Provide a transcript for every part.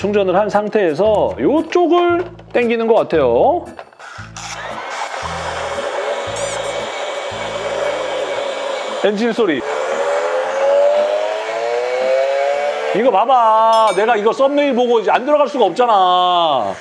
충전을 한 상태에서 이쪽을 당기는 것 같아요. 엔진 소리. 이거 봐봐. 내가 이거 썸네일 보고 이제 안 들어갈 수가 없잖아.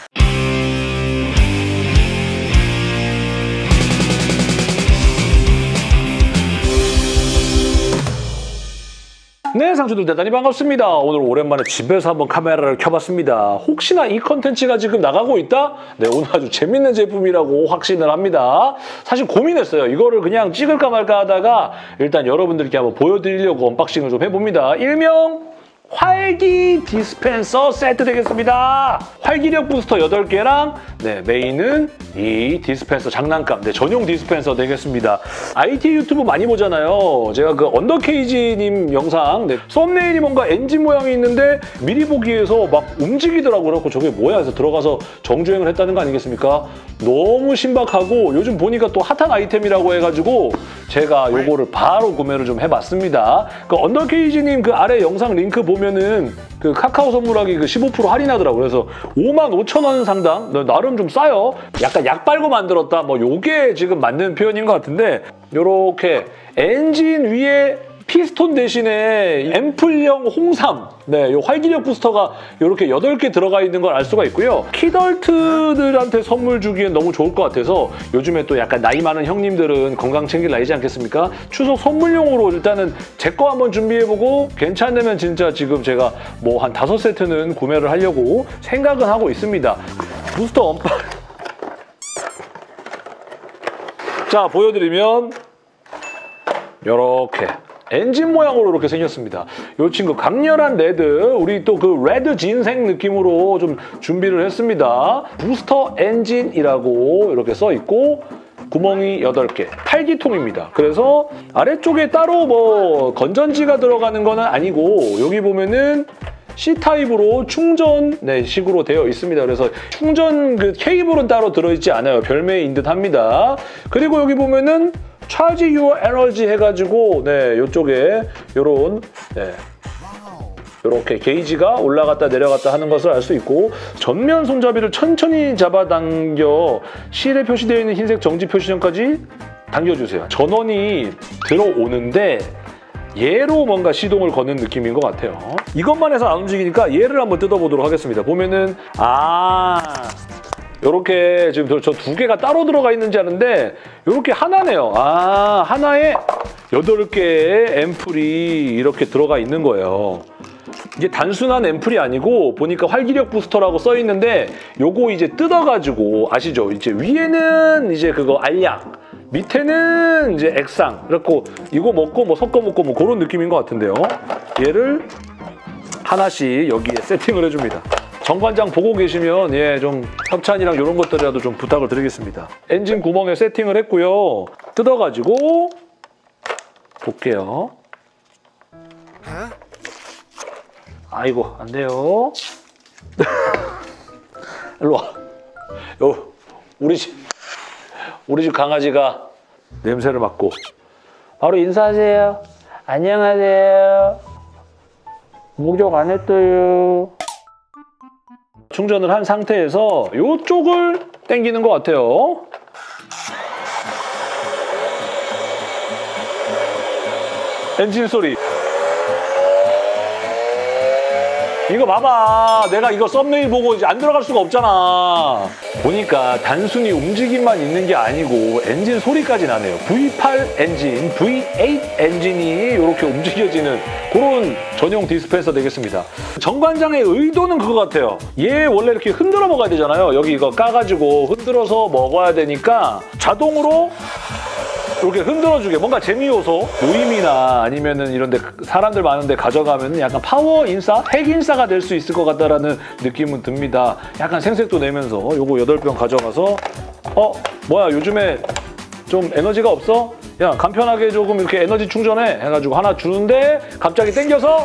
네, 상추들 대단히 반갑습니다. 오늘 오랜만에 집에서 한번 카메라를 켜봤습니다. 혹시나 이 컨텐츠가 지금 나가고 있다? 네, 오늘 아주 재밌는 제품이라고 확신을 합니다. 사실 고민했어요. 이거를 그냥 찍을까 말까 하다가 일단 여러분들께 한번 보여드리려고 언박싱을 좀 해봅니다. 일명 활기 디스펜서 세트 되겠습니다. 활기력 부스터 8개랑 네, 메인은 이 디스펜서 장난감, 네, 전용 디스펜서 되겠습니다. IT 유튜브 많이 보잖아요. 제가 그 언더케이지님 영상, 네, 썸네일이 뭔가 엔진 모양이 있는데 미리 보기에서 막 움직이더라고요. 그래서 저게 뭐야 해서 들어가서 정주행을 했다는 거 아니겠습니까? 너무 신박하고 요즘 보니까 또 핫한 아이템이라고 해가지고 제가 요거를 바로 구매를 좀 해봤습니다. 그 언더케이지님 그 아래 영상 링크 보면은 그 카카오 선물하기 그 15% 할인하더라고요. 그래서 55,000원 상당? 나름 좀 싸요. 약간 약 빨고 만들었다. 뭐 요게 지금 맞는 표현인 것 같은데 요렇게 엔진 위에 피스톤 대신에 앰플형 홍삼, 네, 요 활기력 부스터가 이렇게 8개 들어가 있는 걸 알 수가 있고요. 키덜트들한테 선물 주기엔 너무 좋을 것 같아서 요즘에 또 약간 나이 많은 형님들은 건강 챙길 나이지 않겠습니까? 추석 선물용으로 일단은 제 거 한번 준비해보고 괜찮으면 진짜 지금 제가 뭐 한 5세트는 구매를 하려고 생각은 하고 있습니다. 부스터 언박. 자, 보여드리면 요렇게 엔진 모양으로 이렇게 생겼습니다. 이 친구 강렬한 레드, 우리 또 그 레드 진생 느낌으로 좀 준비를 했습니다. 부스터 엔진이라고 이렇게 써있고 구멍이 8개, 8기통입니다. 그래서 아래쪽에 따로 뭐 건전지가 들어가는 건 아니고 여기 보면은 C타입으로 충전 네, 식으로 되어 있습니다. 그래서 충전 그 케이블은 따로 들어있지 않아요. 별매인 듯 합니다. 그리고 여기 보면은 Charge Your Energy 해가지고 네, 이쪽에 요런 네, 이렇게 게이지가 올라갔다 내려갔다 하는 것을 알 수 있고 전면 손잡이를 천천히 잡아당겨 실에 표시되어 있는 흰색 정지 표시선까지 당겨주세요. 전원이 들어오는데 얘로 뭔가 시동을 거는 느낌인 것 같아요. 이것만 해서 안 움직이니까 얘를 한번 뜯어보도록 하겠습니다. 보면은 요렇게 지금 저 2개가 따로 들어가 있는지 아는데 요렇게 하나네요. 하나에 8개의 앰플이 이렇게 들어가 있는 거예요. 이게 단순한 앰플이 아니고 보니까 활기력 부스터라고 써 있는데 요거 이제 뜯어가지고 아시죠? 이제 위에는 이제 그거 알약, 밑에는 이제 액상. 그래갖고 이거 먹고 뭐 섞어 먹고 뭐 그런 느낌인 것 같은데요. 얘를 하나씩 여기에 세팅을 해줍니다. 정관장 보고 계시면 예, 좀 협찬이랑 이런 것들이라도 좀 부탁을 드리겠습니다. 엔진 구멍에 세팅을 했고요. 뜯어가지고 볼게요. 아이고 안 돼요. 일로 와. 우리 집 강아지가 냄새를 맡고 바로 인사하세요. 안녕하세요. 목욕 안 했어요. 충전을 한 상태에서 이쪽을 당기는 것 같아요. 엔진 소리. 이거 봐봐. 내가 이거 썸네일 보고 이제 안 들어갈 수가 없잖아. 보니까 단순히 움직임만 있는 게 아니고 엔진 소리까지 나네요. V8 엔진, V8 엔진이 이렇게 움직여지는 그런 전용 디스펜서 되겠습니다. 정관장의 의도는 그거 같아요. 얘 원래 이렇게 흔들어 먹어야 되잖아요. 여기 이거 까가지고 흔들어서 먹어야 되니까 자동으로 이렇게 흔들어주게 뭔가 재미 요소, 모임이나 아니면은 이런데 사람들 많은데 가져가면 약간 파워 인싸, 핵 인싸가 될 수 있을 것 같다라는 느낌은 듭니다. 약간 생색도 내면서 요거 8병 가져가서 뭐야 요즘에 좀 에너지가 없어? 야 간편하게 조금 이렇게 에너지 충전해 해가지고 하나 주는데 갑자기 땡겨서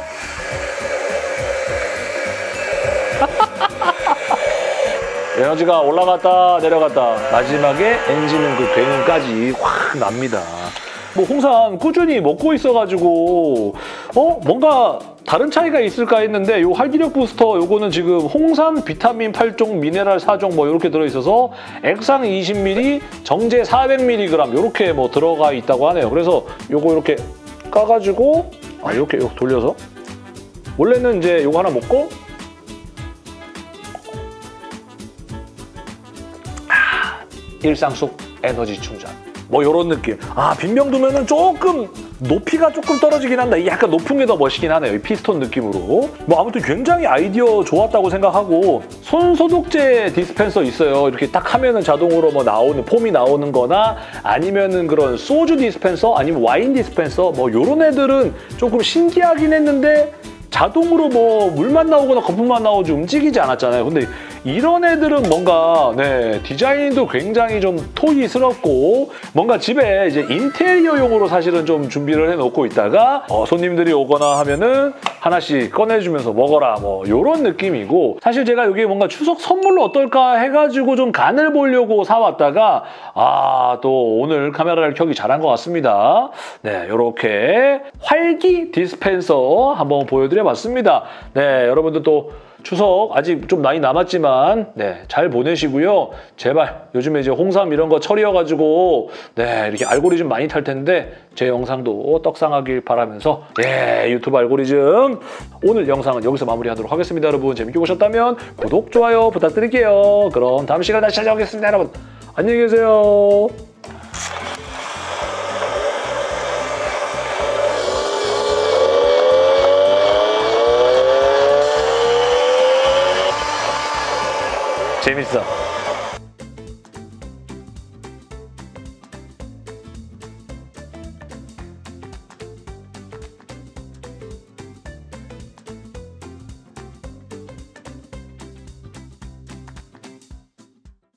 에너지가 올라갔다 내려갔다 마지막에 엔진은 그 괭까지 확 납니다. 뭐 홍삼 꾸준히 먹고 있어가지고 뭔가 다른 차이가 있을까 했는데 요 활기력 부스터 요거는 지금 홍삼, 비타민 8종, 미네랄 4종 뭐 이렇게 들어있어서 액상 20ml, 정제 400mg 요렇게 뭐 들어가 있다고 하네요. 그래서 요거 이렇게 까가지고 이렇게 돌려서 원래는 이제 요거 하나 먹고 일상속 에너지 충전. 뭐 요런 느낌. 빈병 두면은 조금 높이가 조금 떨어지긴 한다. 약간 높은 게 더 멋있긴 하네요. 이 피스톤 느낌으로. 뭐 아무튼 굉장히 아이디어 좋았다고 생각하고 손소독제 디스펜서 있어요. 이렇게 딱 하면은 자동으로 뭐 나오는 폼이 나오는 거나 아니면은 그런 소주 디스펜서 아니면 와인 디스펜서 뭐 요런 애들은 조금 신기하긴 했는데 자동으로 뭐 물만 나오거나 거품만 나오지 움직이지 않았잖아요. 근데 이런 애들은 뭔가 디자인도 굉장히 좀 토이스럽고 뭔가 집에 이제 인테리어용으로 사실은 좀 준비를 해놓고 있다가 손님들이 오거나 하면은 하나씩 꺼내주면서 먹어라 뭐 이런 느낌이고 사실 제가 여기 뭔가 추석 선물로 어떨까 해가지고 좀 간을 보려고 사왔다가 또 오늘 카메라를 켜기 잘한 것 같습니다. 네, 이렇게 활기 디스펜서 한번 보여드려봤습니다. 네, 여러분들 또 추석 아직 좀 많이 남았지만 잘 보내시고요. 제발 요즘에 이제 홍삼 이런 거 철이어가지고 이렇게 알고리즘 많이 탈 텐데 제 영상도 떡상하길 바라면서 유튜브 알고리즘 오늘 영상은 여기서 마무리하도록 하겠습니다. 여러분 재밌게 보셨다면 구독, 좋아요 부탁드릴게요. 그럼 다음 시간에 다시 찾아오겠습니다. 여러분 안녕히 계세요. 재밌어.